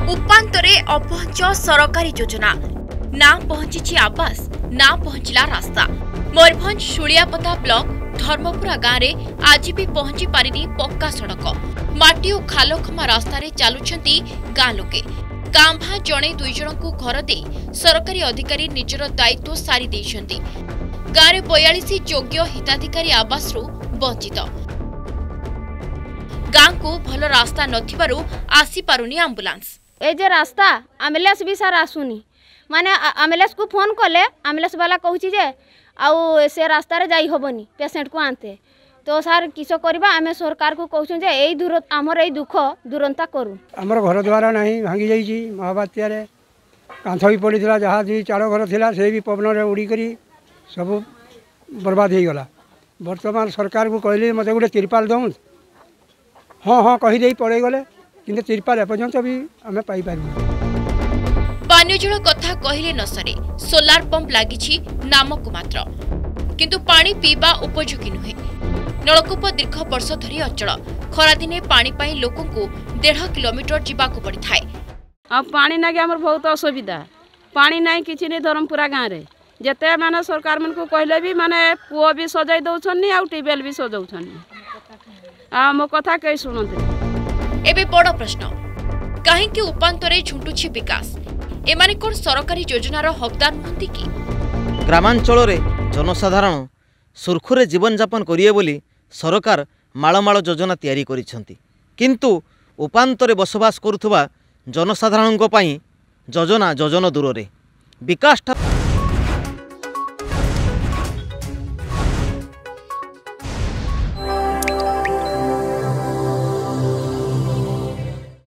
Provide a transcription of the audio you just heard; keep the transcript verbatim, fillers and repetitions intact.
उपांतरे अपहंच सरकारी योजना ना पहुंची आवास ना पहुंचला रास्ता। मयूरभंज शुलियापदा ब्लॉक धर्मपुरा गाँव में आज भी पहुंची पारिनी पक्का सड़क। माटी और खालखमा रास्तार चलुंट गाँ लोके। कांभा जड़े दुई जन को घर दे सरकारी अधिकारी निजर दायित्व सारी देइछंती। गाँव में बयालीस योग्य हिताधिकारी आवास वंचित। गाँ को भल रास्ता नथिबारु आसी पारुनी एम्बुलेंस। ए जे रास्ता एम्बुलेंस भी सार आसुनी माने एम्बुलेंस को फोन कले एम्बुलेंस वाला कहूची जे आउ से रास्ता रे जाई होबनी पेशेंट को आनते तो सार किस करबा आमे सरकार को कहउछन जे एई दूर हमर एई दुख दुरंता करू। हमर घर द्वारा नहीं भांगी जाई छी महाबात्या रे कांथ भी पड़ीला जहाँ जी चार घर थिला से भी पवन रे उड़ी करी सब बर्बाद हो गला। वर्तमान सरकार को कहले मते गोटे तिरपाल दउन हाँ हाँ कही दे पड़े गले किंतु तिरपाल एपर्यंत भी आमे पाई पारबो। पानी जल कथा कहले न सरे। सोलार पंप लागिछि नामक मात्र किंतु पानी पीबा उपयोगी नुहे। नलकूप दीर्घ वर्ष धरी अचल। खरादिने पानी पाई लोकों को डेढ़ किलोमीटर जीवाकू पड़ी थाए। अब पानी नागे हमर बहुत असुविधा। पानी नहीं किछि नहीं धर्मपुरा गाँव रे जेते माने सरकार मन को कहले भी माने पुओ भी सजाई दउछन्नी आ टीबेल भी सजाउछन्नी आ मो कथा कई सुनते। एबे बड़ प्रश्न काहे कि उपांतरे झुंटुछि विकास। एमाने कोन सरकारी योजनार हकदार नहंती कि? ग्रामांचल रे जनसाधारण सुरखुरे जीवन यापन करिए बोली सरकार माळमाळ योजना तैयारी करिसेंती किंतु उपांतरे बसवास करुथबा जनसाधारणक पई योजना योजना दूर रे विकास